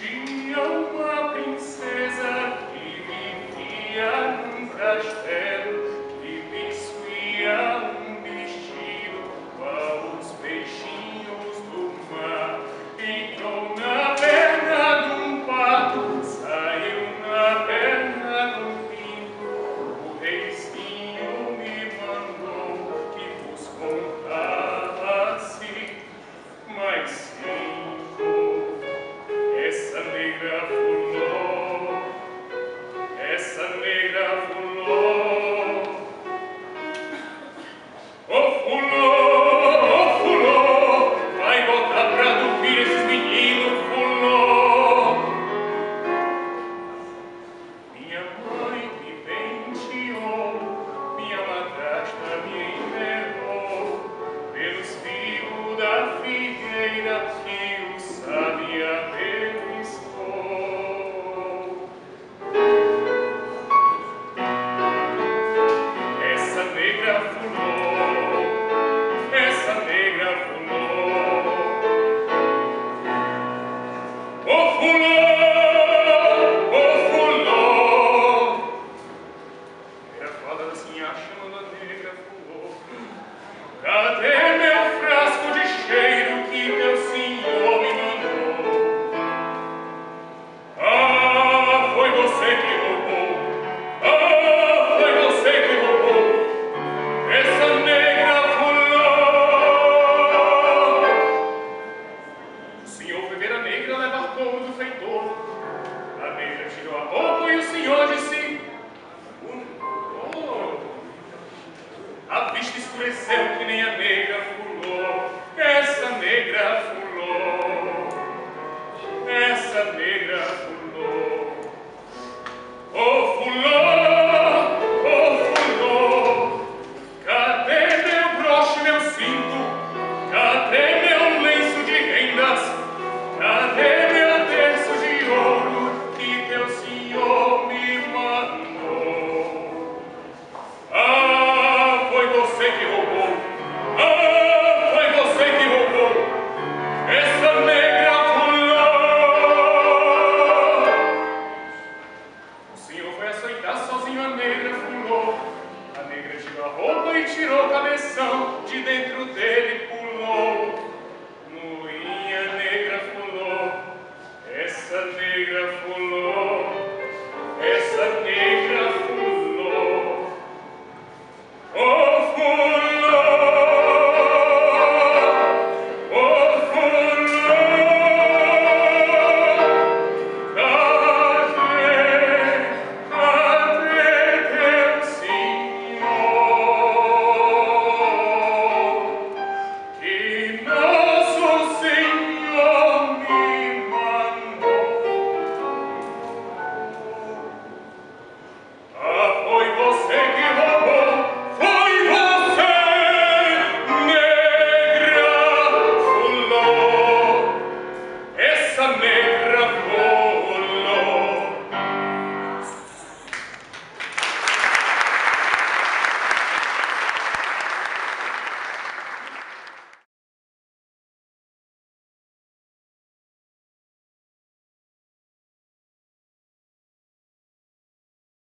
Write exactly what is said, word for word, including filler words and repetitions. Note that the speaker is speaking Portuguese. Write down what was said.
Tinha uma princesa que vivia num castelo e possuía um vestido qual os peixinhos do mar. Entrou na perna de um pato, saiu na perna de um pinto. O reizinho me mandou que vos contasse mais cinco. Essa negra fulô, essa negra fulô, ô fulô, ô fulô, vai botar pra dormir esses meninos, fulô. Minha mãe me penteou, minha madrasta me enterrou, pelos fios da figueira que o sabia beliscou. Essa negra fulô, essa negra fulô, ô fulô, ô fulô. Era a fada da sinhacha chamando a negra fulô. Cadê meu frasco de cheiro que teu senhor me mandou? Ah, foi você que roubou. Ah, foi você que roubou essa negra fulô. O senhor foi ver a negra levar couro do feitor. A negra tirou a roupa e o senhor disse: oh, a vista escureceu que nem a negra fulô. Essa negra fulô, essa negra fulô. Ô fulô, ô fulô, cadê meu broche, meu cinto? Cadê meu lenço de rendas? Cadê meu terço de ouro que teu senhor me mandou? Ah, foi você que roubou. Ah, foi você que roubou essa negra fulô. O senhor foi açoitar sozinho a negra fulô. A negra tirou a roupa e tirou o cabeção, de dentro dele pulou. Moinha negra fulô, essa negra fulô, essa negra fulô. Ô fulô, ô fulô, cadê, cadê teu senhor? Que nosso Senhor me mandou. Ah, foi você que roubou, foi você, negra fulô. Essa negra